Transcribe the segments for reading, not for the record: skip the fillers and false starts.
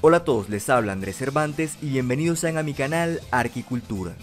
Hola a todos, les habla Andrés Cervantes y bienvenidos sean a mi canal Arquicultura.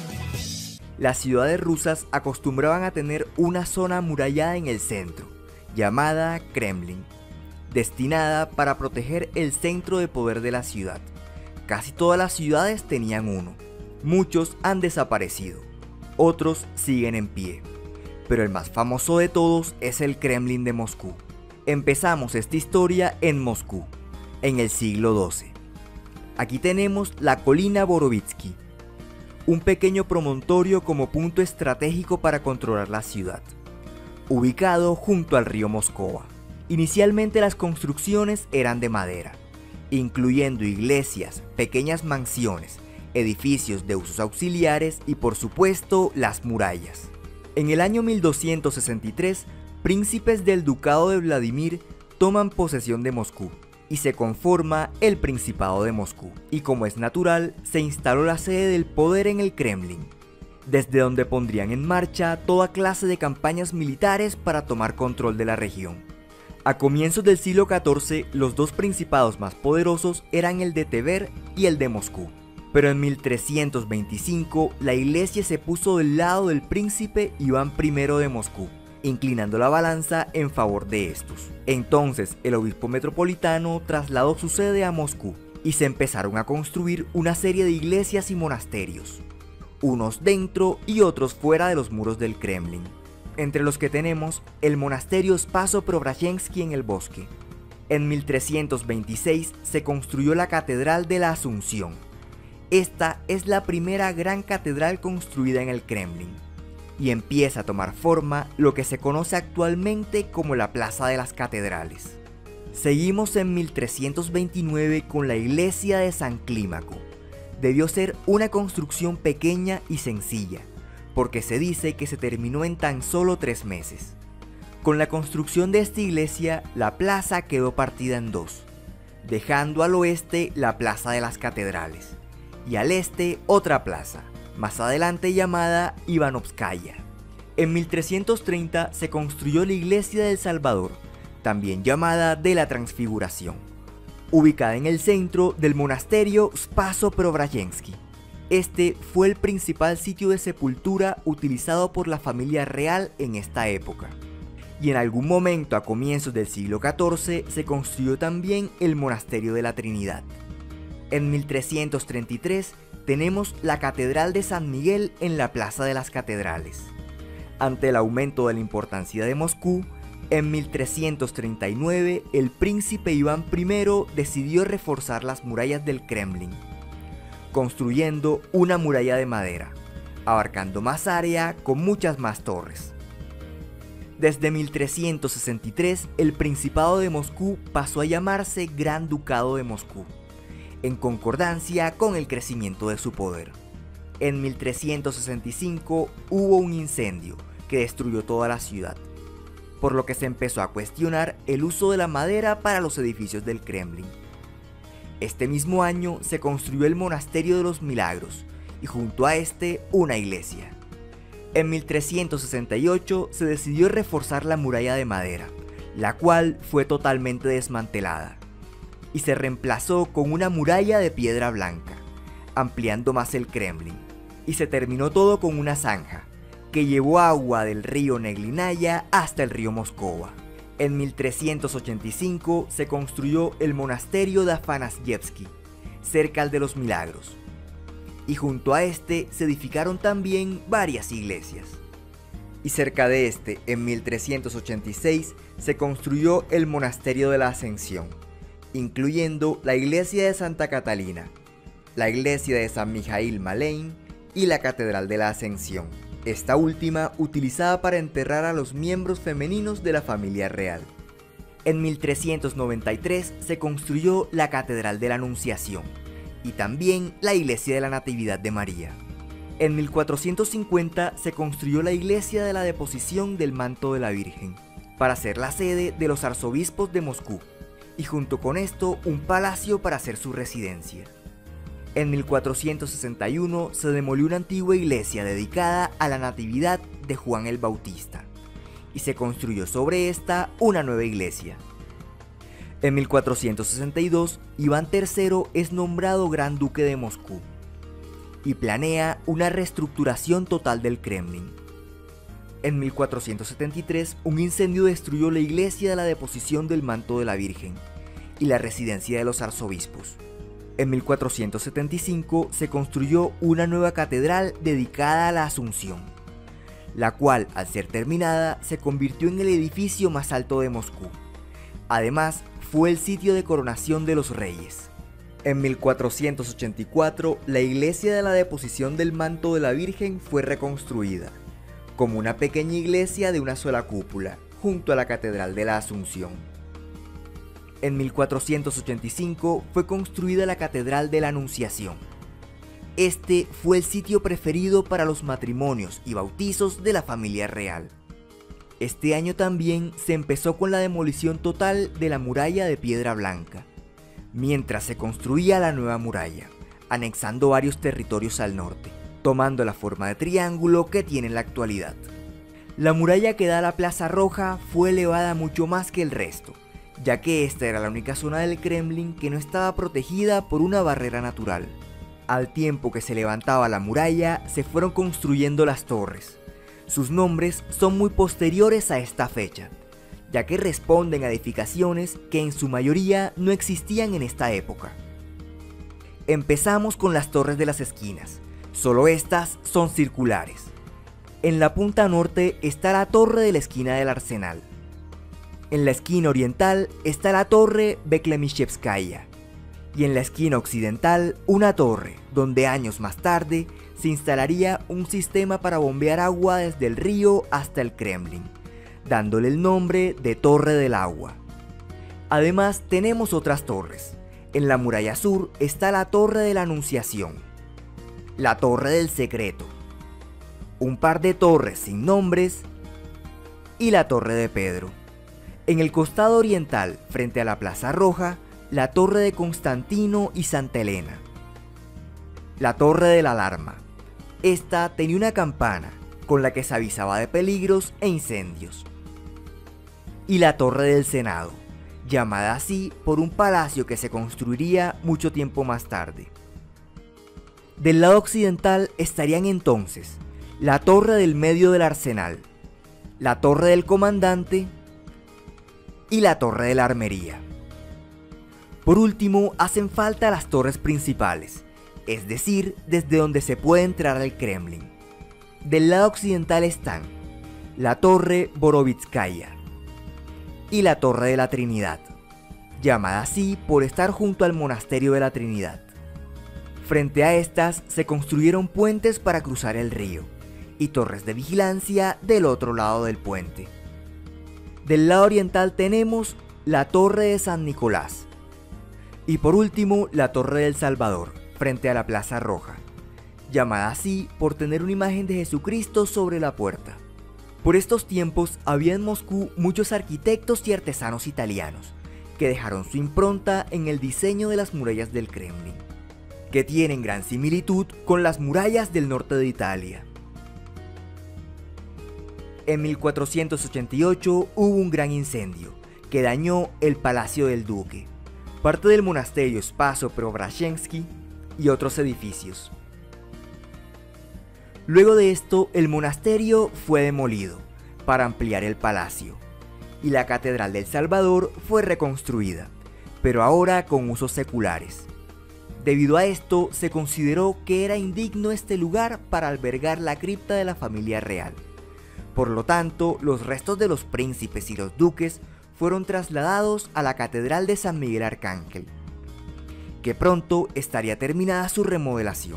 Las ciudades rusas acostumbraban a tener una zona amurallada en el centro, llamada Kremlin, destinada para proteger el centro de poder de la ciudad. Casi todas las ciudades tenían uno, muchos han desaparecido, otros siguen en pie, pero el más famoso de todos es el Kremlin de Moscú. Empezamos esta historia en Moscú, en el siglo XII. Aquí tenemos la colina Borovitsky, un pequeño promontorio como punto estratégico para controlar la ciudad, ubicado junto al río Moscova. Inicialmente las construcciones eran de madera, incluyendo iglesias, pequeñas mansiones, edificios de usos auxiliares y por supuesto las murallas. En el año 1263, príncipes del ducado de Vladimir toman posesión de Moscú y se conforma el Principado de Moscú, y como es natural, se instaló la sede del poder en el Kremlin, desde donde pondrían en marcha toda clase de campañas militares para tomar control de la región. A comienzos del siglo XIV, los dos principados más poderosos eran el de Tver y el de Moscú, pero en 1325 la iglesia se puso del lado del príncipe Iván I de Moscú, inclinando la balanza en favor de estos. Entonces el obispo metropolitano trasladó su sede a Moscú y se empezaron a construir una serie de iglesias y monasterios, unos dentro y otros fuera de los muros del Kremlin, entre los que tenemos el monasterio Spaso-Preobrazhensky en el bosque. En 1326 se construyó la Catedral de la Asunción. Esta es la primera gran catedral construida en el Kremlin, y empieza a tomar forma lo que se conoce actualmente como la Plaza de las Catedrales. Seguimos en 1329 con la iglesia de San Clímaco. Debió ser una construcción pequeña y sencilla, porque se dice que se terminó en tan solo 3 meses. Con la construcción de esta iglesia, la plaza quedó partida en dos, dejando al oeste la Plaza de las Catedrales, y al este otra plaza, más adelante llamada Ivanovskaya. En 1330 se construyó la iglesia del Salvador, también llamada de la Transfiguración, ubicada en el centro del monasterio Spaso-Preobrazhensky. Este fue el principal sitio de sepultura utilizado por la familia real en esta época. Y en algún momento a comienzos del siglo XIV se construyó también el monasterio de la Trinidad. En 1333 tenemos la Catedral de San Miguel en la Plaza de las Catedrales. Ante el aumento de la importancia de Moscú, en 1339 el príncipe Iván I decidió reforzar las murallas del Kremlin, construyendo una muralla de madera, abarcando más área con muchas más torres. Desde 1363 el Principado de Moscú pasó a llamarse Gran Ducado de Moscú, en concordancia con el crecimiento de su poder. En 1365 hubo un incendio que destruyó toda la ciudad, por lo que se empezó a cuestionar el uso de la madera para los edificios del Kremlin. Este mismo año se construyó el Monasterio de los Milagros y junto a este una iglesia. En 1368 se decidió reforzar la muralla de madera, la cual fue totalmente desmantelada, y se reemplazó con una muralla de piedra blanca, ampliando más el Kremlin, y se terminó todo con una zanja, que llevó agua del río Neglinaya hasta el río Moscova. En 1385 se construyó el monasterio de Afanasievsky, cerca de los Milagros, y junto a este se edificaron también varias iglesias. Y cerca de este, en 1386, se construyó el monasterio de la Ascensión, incluyendo la iglesia de Santa Catalina, la iglesia de San Mijail Malein y la Catedral de la Ascensión, esta última utilizada para enterrar a los miembros femeninos de la familia real. En 1393 se construyó la Catedral de la Anunciación y también la iglesia de la Natividad de María. En 1450 se construyó la iglesia de la Deposición del Manto de la Virgen, para ser la sede de los arzobispos de Moscú, y junto con esto un palacio para hacer su residencia. En 1461 se demolió una antigua iglesia dedicada a la Natividad de Juan el Bautista, y se construyó sobre esta una nueva iglesia. En 1462, Iván III es nombrado Gran Duque de Moscú y planea una reestructuración total del Kremlin. En 1473, un incendio destruyó la iglesia de la Deposición del Manto de la Virgen y la residencia de los arzobispos. En 1475 se construyó una nueva catedral dedicada a la Asunción, la cual, al ser terminada, se convirtió en el edificio más alto de Moscú. Además, fue el sitio de coronación de los reyes. En 1484, la iglesia de la Deposición del Manto de la Virgen fue reconstruida, como una pequeña iglesia de una sola cúpula, junto a la Catedral de la Asunción. En 1485 fue construida la Catedral de la Anunciación. Este fue el sitio preferido para los matrimonios y bautizos de la familia real. Este año también se empezó con la demolición total de la muralla de piedra blanca, mientras se construía la nueva muralla, anexando varios territorios al norte, tomando la forma de triángulo que tiene en la actualidad. La muralla que da a la Plaza Roja fue elevada mucho más que el resto, ya que esta era la única zona del Kremlin que no estaba protegida por una barrera natural. Al tiempo que se levantaba la muralla, se fueron construyendo las torres. Sus nombres son muy posteriores a esta fecha, ya que responden a edificaciones que en su mayoría no existían en esta época. Empezamos con las torres de las esquinas, solo estas son circulares. En la punta norte está la torre de la esquina del Arsenal. En la esquina oriental está la torre Beklemishevskaya, y en la esquina occidental una torre donde años más tarde se instalaría un sistema para bombear agua desde el río hasta el Kremlin, dándole el nombre de Torre del Agua. Además tenemos otras torres. En la muralla sur está la Torre de la Anunciación, la Torre del Secreto, un par de torres sin nombres y la Torre de Pedro. En el costado oriental, frente a la Plaza Roja, la Torre de Constantino y Santa Elena. La Torre de la Alarma. Esta tenía una campana con la que se avisaba de peligros e incendios. Y la Torre del Senado, llamada así por un palacio que se construiría mucho tiempo más tarde. Del lado occidental estarían entonces la Torre del Medio del Arsenal, la Torre del Comandante y la Torre de la Armería. Por último, hacen falta las torres principales, es decir, desde donde se puede entrar al Kremlin. Del lado occidental están la Torre Borovitskaya y la Torre de la Trinidad, llamada así por estar junto al Monasterio de la Trinidad. Frente a estas se construyeron puentes para cruzar el río y torres de vigilancia del otro lado del puente. Del lado oriental tenemos la Torre de San Nicolás y por último la Torre del Salvador frente a la Plaza Roja, llamada así por tener una imagen de Jesucristo sobre la puerta. Por estos tiempos había en Moscú muchos arquitectos y artesanos italianos que dejaron su impronta en el diseño de las murallas del Kremlin, que tienen gran similitud con las murallas del norte de Italia. En 1488 hubo un gran incendio que dañó el Palacio del Duque, parte del monasterio Spaso-Preobrazhensky y otros edificios. Luego de esto, el monasterio fue demolido para ampliar el palacio y la Catedral del Salvador fue reconstruida, pero ahora con usos seculares. Debido a esto, se consideró que era indigno este lugar para albergar la cripta de la familia real. Por lo tanto, los restos de los príncipes y los duques fueron trasladados a la Catedral de San Miguel Arcángel, que pronto estaría terminada su remodelación.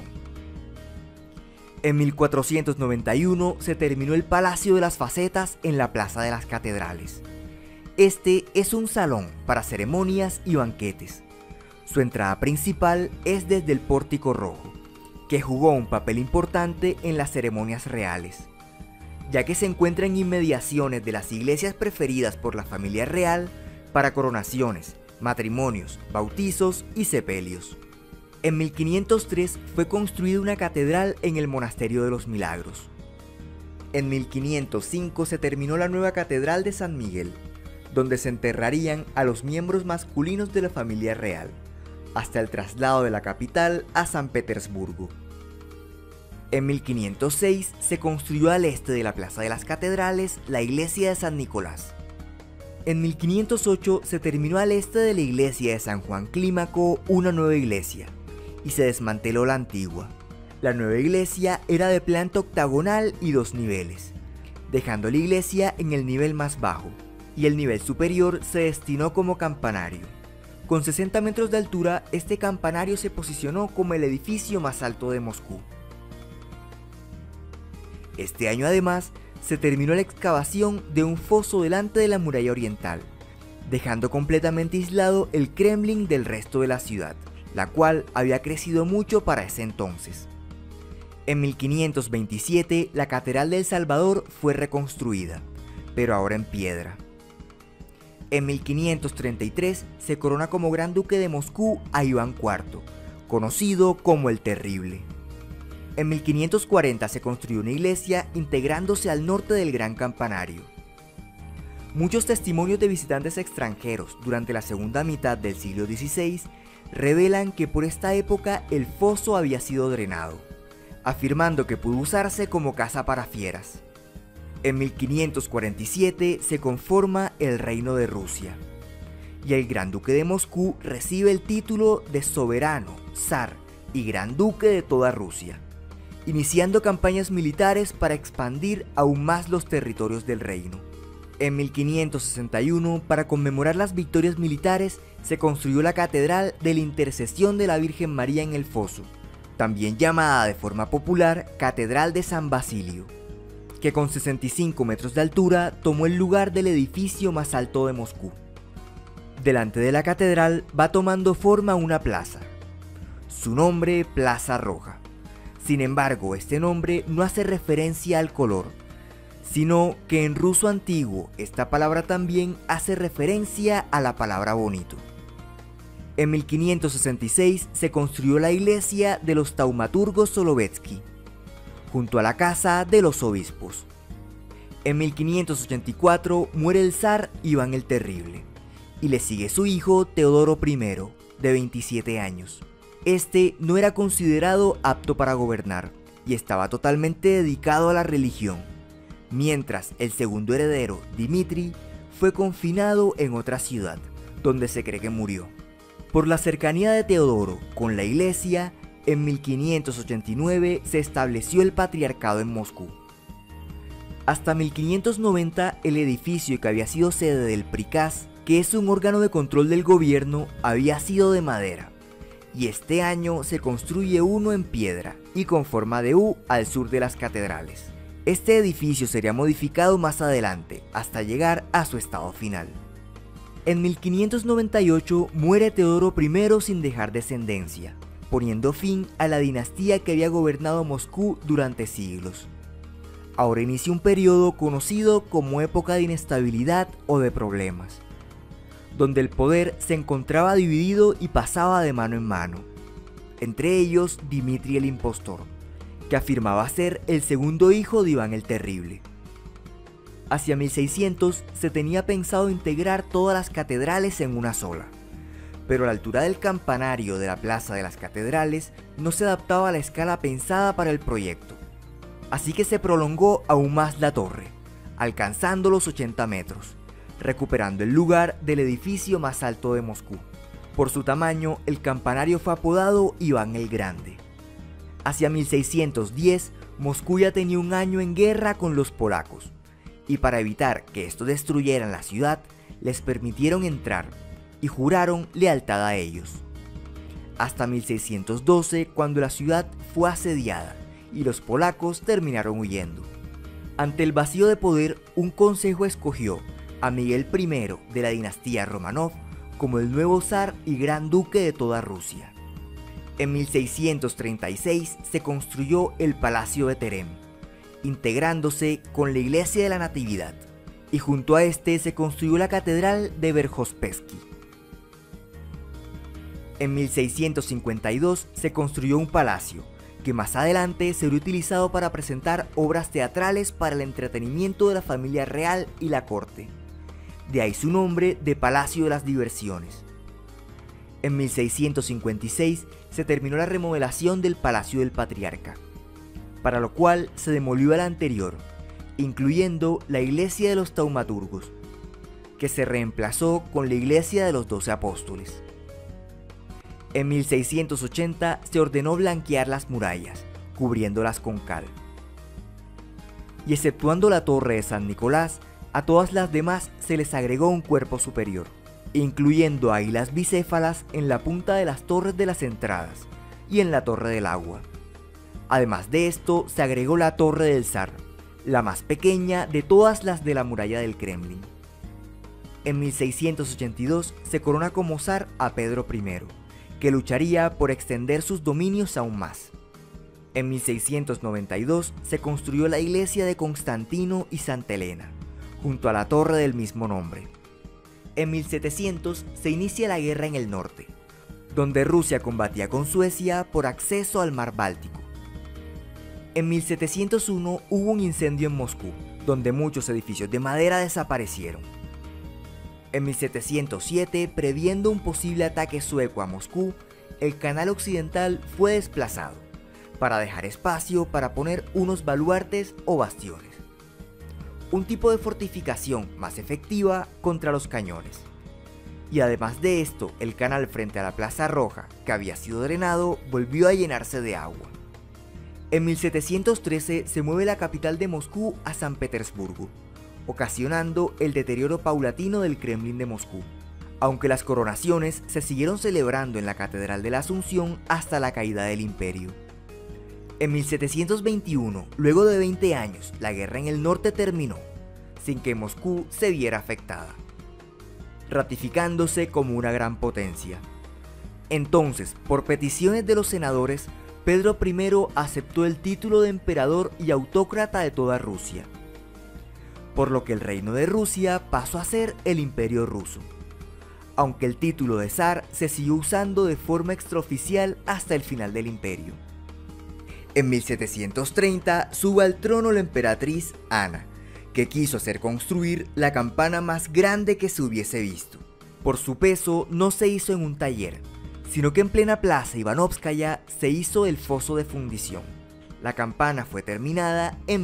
En 1491 se terminó el Palacio de las Facetas en la Plaza de las Catedrales. Este es un salón para ceremonias y banquetes. Su entrada principal es desde el Pórtico Rojo, que jugó un papel importante en las ceremonias reales, ya que se encuentra en inmediaciones de las iglesias preferidas por la familia real para coronaciones, matrimonios, bautizos y sepelios. En 1503 fue construida una catedral en el Monasterio de los Milagros. En 1505 se terminó la nueva Catedral de San Miguel, donde se enterrarían a los miembros masculinos de la familia real, hasta el traslado de la capital a San Petersburgo. En 1506 se construyó al este de la Plaza de las Catedrales la iglesia de San Nicolás. En 1508 se terminó al este de la iglesia de San Juan Clímaco una nueva iglesia, y se desmanteló la antigua. La nueva iglesia era de planta octagonal y 2 niveles, dejando la iglesia en el nivel más bajo, y el nivel superior se destinó como campanario. Con 60 metros de altura, este campanario se posicionó como el edificio más alto de Moscú. Este año además se terminó la excavación de un foso delante de la muralla oriental, dejando completamente aislado el Kremlin del resto de la ciudad, la cual había crecido mucho para ese entonces. En 1527 la Catedral de El Salvador fue reconstruida, pero ahora en piedra. En 1533 se corona como Gran Duque de Moscú a Iván IV, conocido como el Terrible. En 1540 se construyó una iglesia integrándose al norte del gran campanario. Muchos testimonios de visitantes extranjeros durante la segunda mitad del siglo XVI revelan que por esta época el foso había sido drenado, afirmando que pudo usarse como casa para fieras. En 1547 se conforma el Reino de Rusia, y el Gran Duque de Moscú recibe el título de soberano, zar y Gran Duque de toda Rusia, iniciando campañas militares para expandir aún más los territorios del reino. En 1561, para conmemorar las victorias militares, se construyó la Catedral de la Intercesión de la Virgen María en el Foso, también llamada de forma popular Catedral de San Basilio, que con 65 metros de altura tomó el lugar del edificio más alto de Moscú. Delante de la catedral va tomando forma una plaza, su nombre Plaza Roja. Sin embargo, este nombre no hace referencia al color, sino que en ruso antiguo esta palabra también hace referencia a la palabra bonito. En 1566 se construyó la iglesia de los taumaturgos Solovetsky, junto a la casa de los obispos. En 1584 muere el zar Iván el Terrible, y le sigue su hijo Teodoro I, de 27 años. Este no era considerado apto para gobernar y estaba totalmente dedicado a la religión, mientras el segundo heredero, Dmitri, fue confinado en otra ciudad, donde se cree que murió. Por la cercanía de Teodoro con la iglesia, en 1589 se estableció el patriarcado en Moscú. Hasta 1590 el edificio que había sido sede del Prikaz, que es un órgano de control del gobierno, había sido de madera, y este año se construye uno en piedra y con forma de U al sur de las catedrales. Este edificio sería modificado más adelante hasta llegar a su estado final. En 1598 muere Teodoro I sin dejar descendencia, poniendo fin a la dinastía que había gobernado Moscú durante siglos. Ahora inicia un periodo conocido como época de inestabilidad o de problemas, donde el poder se encontraba dividido y pasaba de mano en mano, entre ellos Dmitri el Impostor, que afirmaba ser el segundo hijo de Iván el Terrible. Hacia 1600 se tenía pensado integrar todas las catedrales en una sola, pero la altura del campanario de la Plaza de las Catedrales no se adaptaba a la escala pensada para el proyecto, así que se prolongó aún más la torre, alcanzando los 80 metros, recuperando el lugar del edificio más alto de Moscú. Por su tamaño, el campanario fue apodado Iván el Grande. Hacia 1610, Moscú ya tenía un año en guerra con los polacos, y para evitar que estos destruyeran la ciudad, les permitieron entrar y juraron lealtad a ellos. Hasta 1612, cuando la ciudad fue asediada y los polacos terminaron huyendo. Ante el vacío de poder, un consejo escogió a Miguel I de la dinastía Romanov como el nuevo zar y gran duque de toda Rusia. En 1636 se construyó el Palacio de Terem, integrándose con la Iglesia de la Natividad, y junto a este se construyó la Catedral de Verjospeski. En 1652 se construyó un palacio, que más adelante sería utilizado para presentar obras teatrales para el entretenimiento de la familia real y la corte, de ahí su nombre de Palacio de las Diversiones. En 1656 se terminó la remodelación del Palacio del Patriarca, para lo cual se demolió el anterior, incluyendo la iglesia de los taumaturgos, que se reemplazó con la iglesia de los 12 apóstoles. En 1680 se ordenó blanquear las murallas, cubriéndolas con cal. Y exceptuando la torre de San Nicolás, a todas las demás se les agregó un cuerpo superior, incluyendo águilas bicéfalas en la punta de las torres de las entradas y en la Torre del Agua. Además de esto, se agregó la Torre del Zar, la más pequeña de todas las de la muralla del Kremlin. En 1682 se corona como zar a Pedro I, que lucharía por extender sus dominios aún más. En 1692 se construyó la iglesia de Constantino y Santa Elena, junto a la torre del mismo nombre. En 1700 se inicia la guerra en el norte, donde Rusia combatía con Suecia por acceso al mar Báltico. En 1701 hubo un incendio en Moscú, donde muchos edificios de madera desaparecieron. En 1707, previendo un posible ataque sueco a Moscú, el canal occidental fue desplazado, para dejar espacio para poner unos baluartes o bastiones, un tipo de fortificación más efectiva contra los cañones. Y además de esto, el canal frente a la Plaza Roja, que había sido drenado, volvió a llenarse de agua. En 1713 se mueve la capital de Moscú a San Petersburgo, ocasionando el deterioro paulatino del Kremlin de Moscú, aunque las coronaciones se siguieron celebrando en la Catedral de la Asunción hasta la caída del imperio. En 1721, luego de 20 años, la guerra en el norte terminó, sin que Moscú se viera afectada, ratificándose como una gran potencia. Entonces, por peticiones de los senadores, Pedro I aceptó el título de emperador y autócrata de toda Rusia, por lo que el reino de Rusia pasó a ser el Imperio Ruso, aunque el título de zar se siguió usando de forma extraoficial hasta el final del imperio. En 1730 sube al trono la emperatriz Ana, que quiso hacer construir la campana más grande que se hubiese visto. Por su peso no se hizo en un taller, sino que en plena plaza Ivanovskaya se hizo el foso de fundición. La campana fue terminada en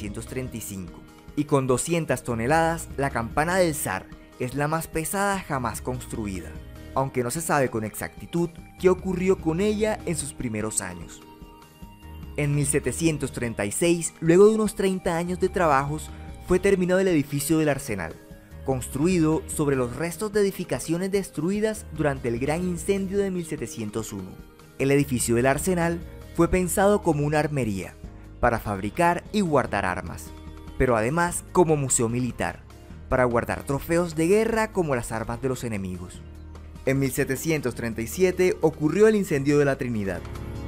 1735. Y con 200 toneladas, la campana del zar es la más pesada jamás construida, aunque no se sabe con exactitud qué ocurrió con ella en sus primeros años. En 1736, luego de unos 30 años de trabajos, fue terminado el edificio del arsenal, construido sobre los restos de edificaciones destruidas durante el gran incendio de 1701. El edificio del arsenal fue pensado como una armería, para fabricar y guardar armas, pero además como museo militar, para guardar trofeos de guerra como las armas de los enemigos. En 1737 ocurrió el incendio de la Trinidad.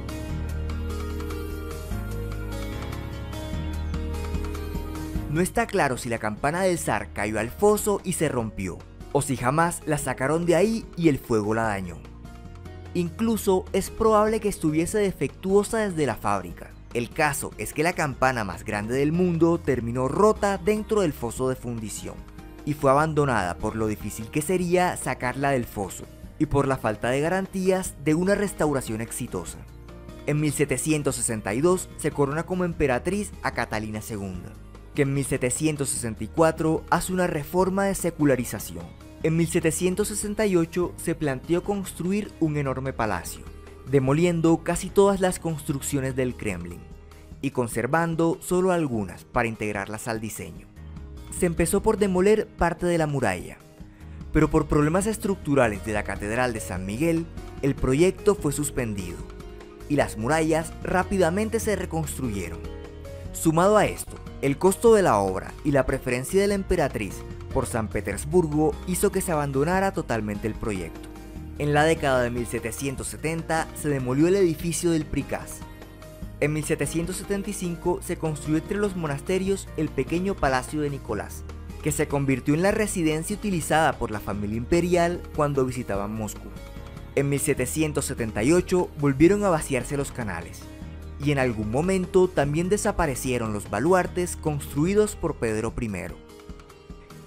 No está claro si la campana del zar cayó al foso y se rompió, o si jamás la sacaron de ahí y el fuego la dañó. Incluso es probable que estuviese defectuosa desde la fábrica. El caso es que la campana más grande del mundo terminó rota dentro del foso de fundición y fue abandonada por lo difícil que sería sacarla del foso y por la falta de garantías de una restauración exitosa. En 1762 se corona como emperatriz a Catalina II, que en 1764 hace una reforma de secularización. En 1768 se planteó construir un enorme palacio, demoliendo casi todas las construcciones del Kremlin y conservando solo algunas para integrarlas al diseño. Se empezó por demoler parte de la muralla, pero por problemas estructurales de la Catedral de San Miguel, el proyecto fue suspendido y las murallas rápidamente se reconstruyeron. Sumado a esto, el costo de la obra y la preferencia de la emperatriz por San Petersburgo hizo que se abandonara totalmente el proyecto. En la década de 1770 se demolió el edificio del Prikaz. En 1775 se construyó entre los monasterios el pequeño Palacio de Nicolás, que se convirtió en la residencia utilizada por la familia imperial cuando visitaban Moscú. En 1778 volvieron a vaciarse los canales, y en algún momento también desaparecieron los baluartes construidos por Pedro I.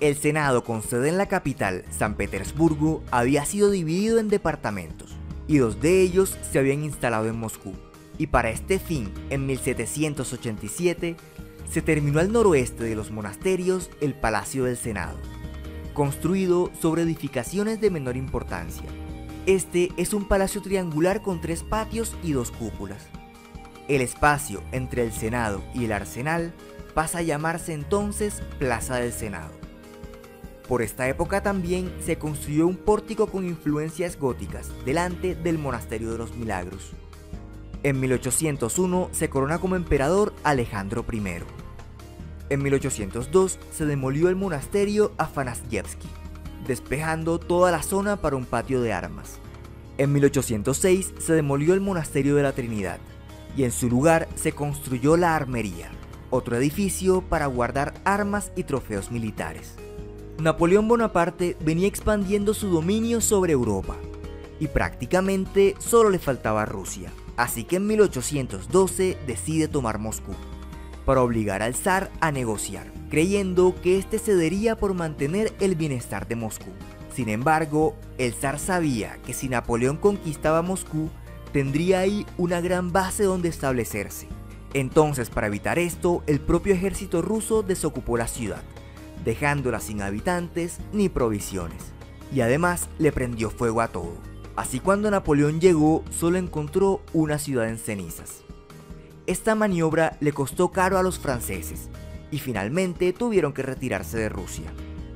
El Senado, con sede en la capital, San Petersburgo, había sido dividido en departamentos, y 2 de ellos se habían instalado en Moscú. Y para este fin, en 1787, se terminó al noroeste de los monasterios el Palacio del Senado, construido sobre edificaciones de menor importancia. Este es un palacio triangular con 3 patios y 2 cúpulas. El espacio entre el Senado y el Arsenal pasa a llamarse entonces Plaza del Senado. Por esta época también se construyó un pórtico con influencias góticas delante del Monasterio de los Milagros. En 1801 se corona como emperador Alejandro I. En 1802 se demolió el monasterio Afanasievski, despejando toda la zona para un patio de armas. En 1806 se demolió el monasterio de la Trinidad y en su lugar se construyó la armería, otro edificio para guardar armas y trofeos militares. Napoleón Bonaparte venía expandiendo su dominio sobre Europa y prácticamente solo le faltaba Rusia, así que en 1812 decide tomar Moscú para obligar al zar a negociar, creyendo que este cedería por mantener el bienestar de Moscú. Sin embargo, el zar sabía que si Napoleón conquistaba Moscú, tendría ahí una gran base donde establecerse. Entonces, para evitar esto, el propio ejército ruso desocupó la ciudad, dejándola sin habitantes ni provisiones, y además le prendió fuego a todo. Así, cuando Napoleón llegó, solo encontró una ciudad en cenizas. Esta maniobra le costó caro a los franceses, y finalmente tuvieron que retirarse de Rusia.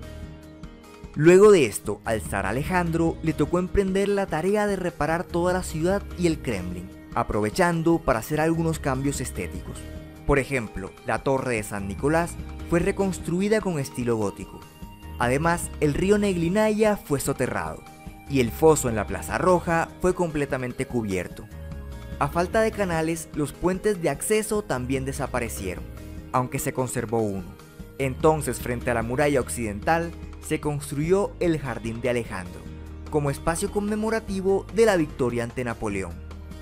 Luego de esto, al zar Alejandro le tocó emprender la tarea de reparar toda la ciudad y el Kremlin, aprovechando para hacer algunos cambios estéticos. Por ejemplo, la torre de San Nicolás fue reconstruida con estilo gótico. Además, el río Neglinaya fue soterrado, y el foso en la Plaza Roja fue completamente cubierto. A falta de canales, los puentes de acceso también desaparecieron, aunque se conservó uno. Entonces, frente a la muralla occidental, se construyó el Jardín de Alejandro, como espacio conmemorativo de la victoria ante Napoleón.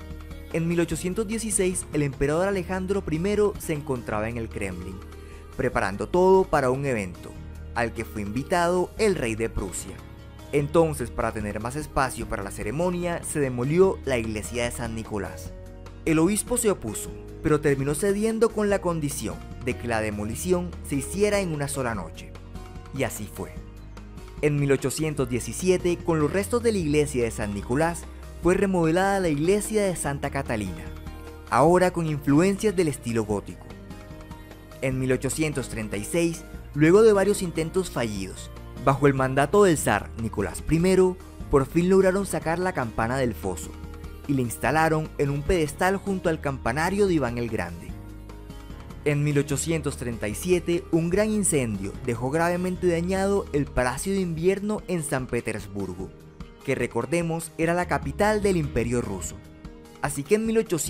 En 1816, el emperador Alejandro I se encontraba en el Kremlin, preparando todo para un evento, al que fue invitado el rey de Prusia. Entonces, para tener más espacio para la ceremonia, se demolió la iglesia de San Nicolás. El obispo se opuso, pero terminó cediendo con la condición de que la demolición se hiciera en una sola noche. Y así fue. En 1817, con los restos de la iglesia de San Nicolás, fue remodelada la iglesia de Santa Catalina, ahora con influencias del estilo gótico. En 1836, luego de varios intentos fallidos, bajo el mandato del zar Nicolás I, por fin lograron sacar la campana del foso y la instalaron en un pedestal junto al campanario de Iván el Grande. En 1837, un gran incendio dejó gravemente dañado el Palacio de Invierno en San Petersburgo, que recordemos era la capital del Imperio Ruso. Así que en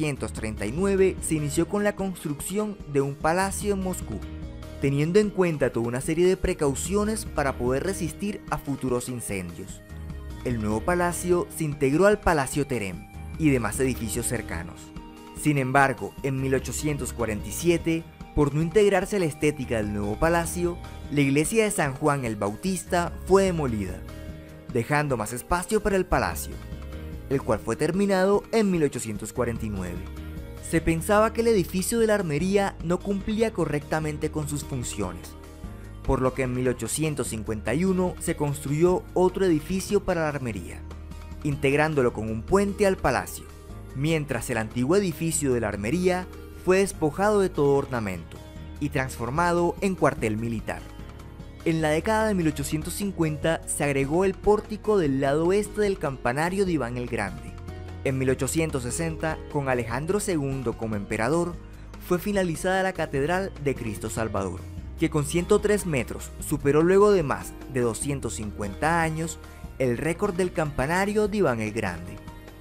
1839 se inició con la construcción de un palacio en Moscú, teniendo en cuenta toda una serie de precauciones para poder resistir a futuros incendios. El nuevo palacio se integró al Palacio Terem y demás edificios cercanos. Sin embargo, en 1847, por no integrarse a la estética del nuevo palacio, la iglesia de San Juan el Bautista fue demolida, dejando más espacio para el palacio, el cual fue terminado en 1849. Se pensaba que el edificio de la armería no cumplía correctamente con sus funciones, por lo que en 1851 se construyó otro edificio para la armería, integrándolo con un puente al palacio, mientras el antiguo edificio de la armería fue despojado de todo ornamento y transformado en cuartel militar. En la década de 1850 se agregó el pórtico del lado oeste del campanario de Iván el Grande. En 1860, con Alejandro II como emperador, fue finalizada la Catedral de Cristo Salvador, que con 103 metros superó luego de más de 250 años el récord del campanario de Iván el Grande.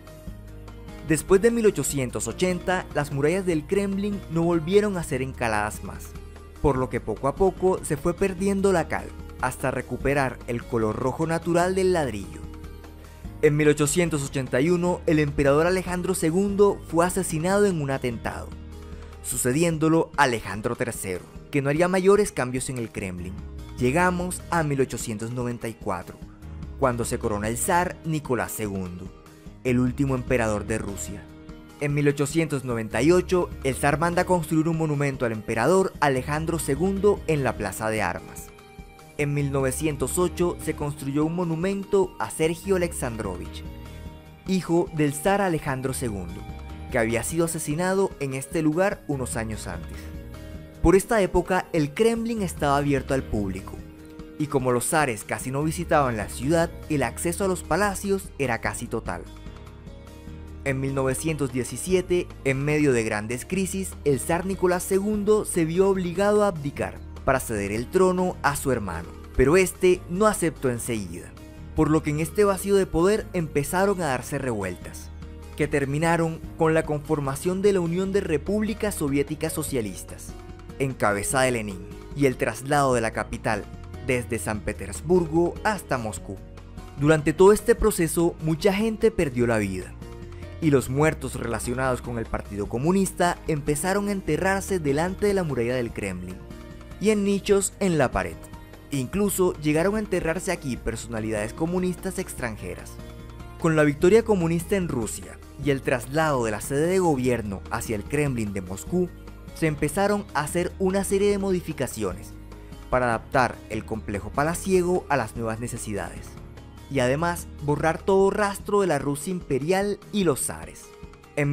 Después de 1880, las murallas del Kremlin no volvieron a ser encaladas más, por lo que poco a poco se fue perdiendo la cal, hasta recuperar el color rojo natural del ladrillo. En 1881, el emperador Alejandro II fue asesinado en un atentado, sucediéndolo Alejandro III, que no haría mayores cambios en el Kremlin. Llegamos a 1894, cuando se corona el zar Nicolás II, el último emperador de Rusia. En 1898, el zar manda construir un monumento al emperador Alejandro II en la Plaza de Armas. En 1908 se construyó un monumento a Sergio Alexandrovich, hijo del zar Alejandro II, que había sido asesinado en este lugar unos años antes. Por esta época, el Kremlin estaba abierto al público, y como los zares casi no visitaban la ciudad, el acceso a los palacios era casi total. En 1917, en medio de grandes crisis, el zar Nicolás II se vio obligado a abdicar para ceder el trono a su hermano, pero este no aceptó enseguida, por lo que en este vacío de poder empezaron a darse revueltas, que terminaron con la conformación de la Unión de Repúblicas Soviéticas Socialistas, en cabeza de Lenin, y el traslado de la capital desde San Petersburgo hasta Moscú. Durante todo este proceso, mucha gente perdió la vida, y los muertos relacionados con el Partido Comunista empezaron a enterrarse delante de la muralla del Kremlin y en nichos en la pared. Incluso llegaron a enterrarse aquí personalidades comunistas extranjeras. Con la victoria comunista en Rusia y el traslado de la sede de gobierno hacia el Kremlin de Moscú, se empezaron a hacer una serie de modificaciones para adaptar el complejo palaciego a las nuevas necesidades, y además borrar todo rastro de la Rusia imperial y los zares. En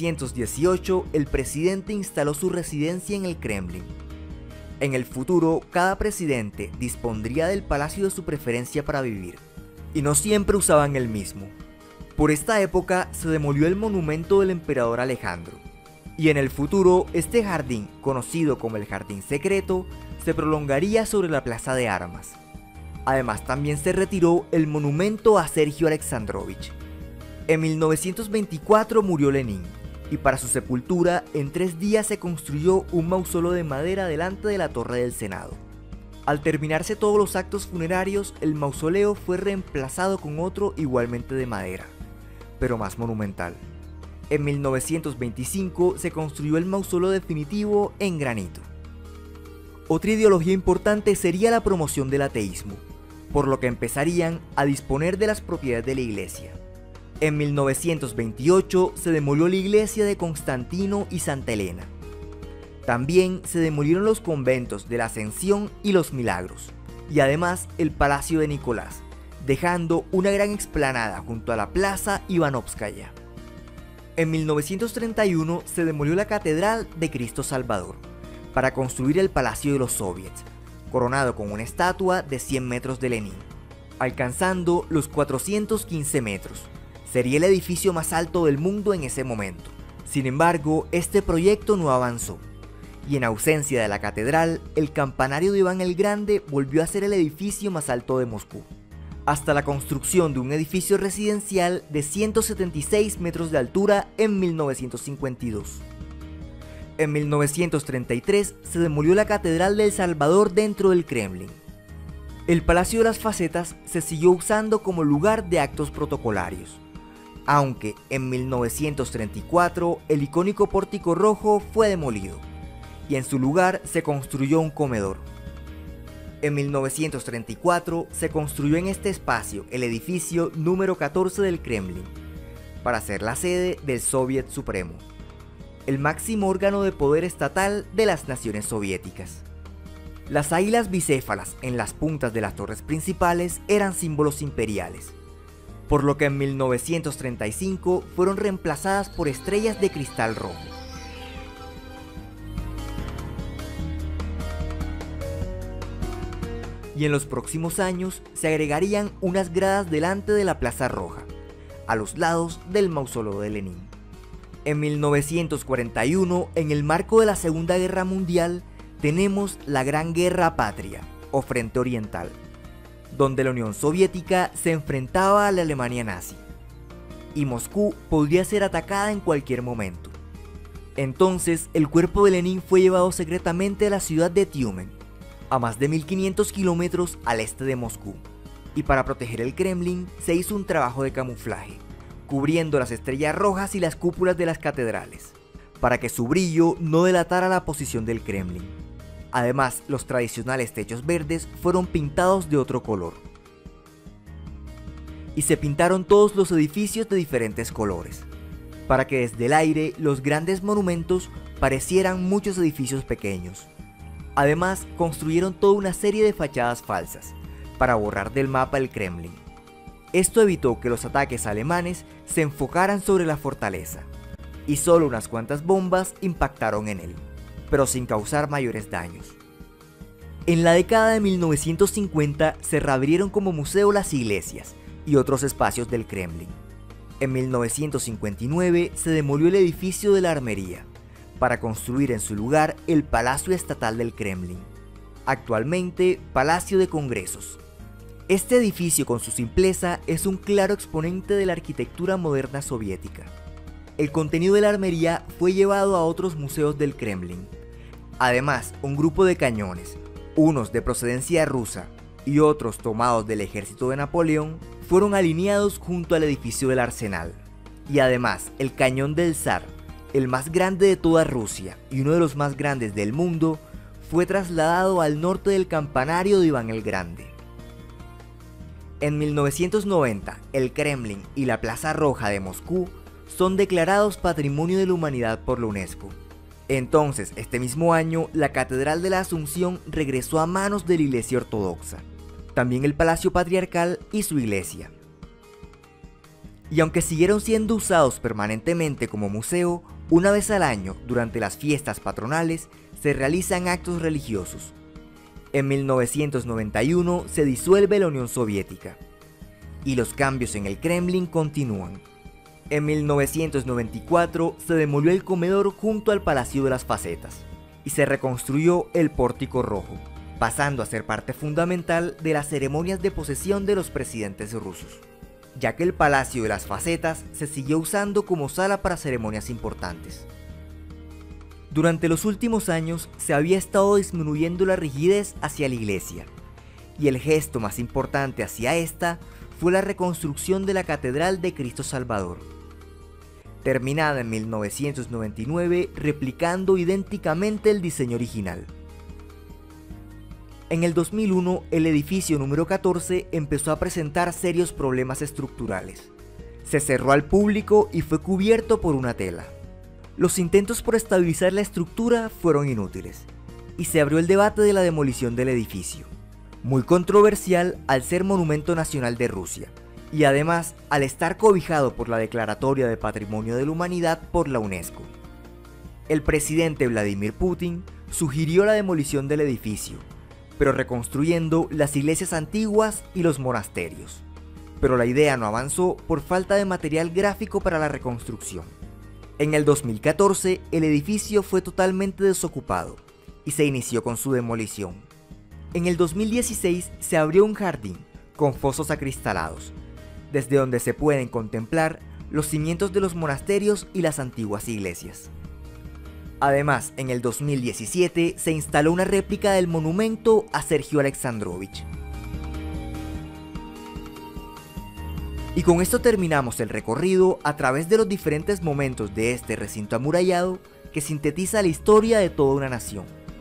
1918, el presidente instaló su residencia en el Kremlin. En el futuro, cada presidente dispondría del palacio de su preferencia para vivir, y no siempre usaban el mismo. Por esta época se demolió el monumento del emperador Alejandro, y en el futuro este jardín, conocido como el Jardín Secreto, se prolongaría sobre la Plaza de Armas. Además, también se retiró el monumento a Sergio Alexandrovich. En 1924 murió Lenin, y para su sepultura en 3 días se construyó un mausoleo de madera delante de la Torre del Senado. Al terminarse todos los actos funerarios, el mausoleo fue reemplazado con otro igualmente de madera, pero más monumental. En 1925 se construyó el mausoleo definitivo en granito. Otra ideología importante sería la promoción del ateísmo, por lo que empezarían a disponer de las propiedades de la iglesia. En 1928 se demolió la iglesia de Constantino y Santa Elena. También se demolieron los conventos de la Ascensión y los Milagros, y además el Palacio de Nicolás, dejando una gran explanada junto a la Plaza Ivanovskaya. En 1931 se demolió la Catedral de Cristo Salvador para construir el Palacio de los Soviets, coronado con una estatua de 100 metros de Lenin, alcanzando los 415 metros. Sería el edificio más alto del mundo en ese momento. Sin embargo, este proyecto no avanzó, y en ausencia de la catedral, el campanario de Iván el Grande volvió a ser el edificio más alto de Moscú, hasta la construcción de un edificio residencial de 176 metros de altura en 1952. En 1933 se demolió la Catedral de El Salvador dentro del Kremlin. El Palacio de las Facetas se siguió usando como lugar de actos protocolarios, aunque en 1934 el icónico Pórtico Rojo fue demolido, y en su lugar se construyó un comedor. En 1934 se construyó en este espacio el edificio número 14 del Kremlin, para ser la sede del Soviet Supremo, el máximo órgano de poder estatal de las naciones soviéticas. Las águilas bicéfalas en las puntas de las torres principales eran símbolos imperiales, por lo que en 1935 fueron reemplazadas por estrellas de cristal rojo. Y en los próximos años se agregarían unas gradas delante de la Plaza Roja, a los lados del mausoleo de Lenin. En 1941, en el marco de la Segunda Guerra Mundial, tenemos la Gran Guerra Patria, o Frente Oriental, donde la Unión Soviética se enfrentaba a la Alemania nazi, y Moscú podría ser atacada en cualquier momento. Entonces, el cuerpo de Lenin fue llevado secretamente a la ciudad de Tiumen, a más de 1500 kilómetros al este de Moscú, y para proteger el Kremlin se hizo un trabajo de camuflaje, cubriendo las estrellas rojas y las cúpulas de las catedrales, para que su brillo no delatara la posición del Kremlin. Además, los tradicionales techos verdes fueron pintados de otro color. Y se pintaron todos los edificios de diferentes colores, para que desde el aire los grandes monumentos parecieran muchos edificios pequeños. Además, construyeron toda una serie de fachadas falsas, para borrar del mapa el Kremlin. Esto evitó que los ataques alemanes se enfocaran sobre la fortaleza, y solo unas cuantas bombas impactaron en él, pero sin causar mayores daños. En la década de 1950 se reabrieron como museo las iglesias y otros espacios del Kremlin. En 1959 se demolió el edificio de la armería, para construir en su lugar el Palacio Estatal del Kremlin, actualmente Palacio de Congresos. Este edificio, con su simpleza, es un claro exponente de la arquitectura moderna soviética. El contenido de la armería fue llevado a otros museos del Kremlin. Además, un grupo de cañones, unos de procedencia rusa y otros tomados del ejército de Napoleón, fueron alineados junto al edificio del arsenal. Y además, el cañón del zar, el más grande de toda Rusia y uno de los más grandes del mundo, fue trasladado al norte del campanario de Iván el Grande. En 1990, el Kremlin y la Plaza Roja de Moscú son declarados Patrimonio de la Humanidad por la UNESCO. Entonces, este mismo año, la Catedral de la Asunción regresó a manos de la Iglesia Ortodoxa, también el Palacio Patriarcal y su iglesia. Y aunque siguieron siendo usados permanentemente como museo, una vez al año, durante las fiestas patronales, se realizan actos religiosos. En 1991 se disuelve la Unión Soviética, y los cambios en el Kremlin continúan. En 1994 se demolió el comedor junto al Palacio de las Facetas, y se reconstruyó el Pórtico Rojo, pasando a ser parte fundamental de las ceremonias de posesión de los presidentes rusos, ya que el Palacio de las Facetas se siguió usando como sala para ceremonias importantes. Durante los últimos años se había estado disminuyendo la rigidez hacia la iglesia, y el gesto más importante hacia esta fue la reconstrucción de la Catedral de Cristo Salvador, terminada en 1999 replicando idénticamente el diseño original. En el 2001, el edificio número 14 empezó a presentar serios problemas estructurales. Se cerró al público y fue cubierto por una tela. Los intentos por estabilizar la estructura fueron inútiles, y se abrió el debate de la demolición del edificio, muy controversial al ser monumento nacional de Rusia, y además al estar cobijado por la Declaratoria de Patrimonio de la Humanidad por la UNESCO. El presidente Vladimir Putin sugirió la demolición del edificio, pero reconstruyendo las iglesias antiguas y los monasterios. Pero la idea no avanzó por falta de material gráfico para la reconstrucción. En el 2014, el edificio fue totalmente desocupado y se inició con su demolición. En el 2016 se abrió un jardín con fosos acristalados, desde donde se pueden contemplar los cimientos de los monasterios y las antiguas iglesias. Además, en el 2017 se instaló una réplica del monumento a Sergio Alexandrovich. Y con esto terminamos el recorrido a través de los diferentes momentos de este recinto amurallado que sintetiza la historia de toda una nación.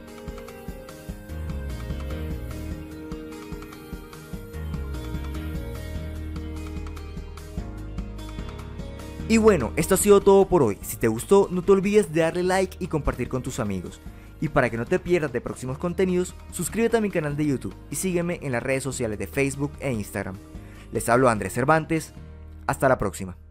Y bueno, esto ha sido todo por hoy. Si te gustó, no te olvides de darle like y compartir con tus amigos. Y para que no te pierdas de próximos contenidos, suscríbete a mi canal de YouTube y sígueme en las redes sociales de Facebook e Instagram. Les hablo Andrés Cervantes. Hasta la próxima.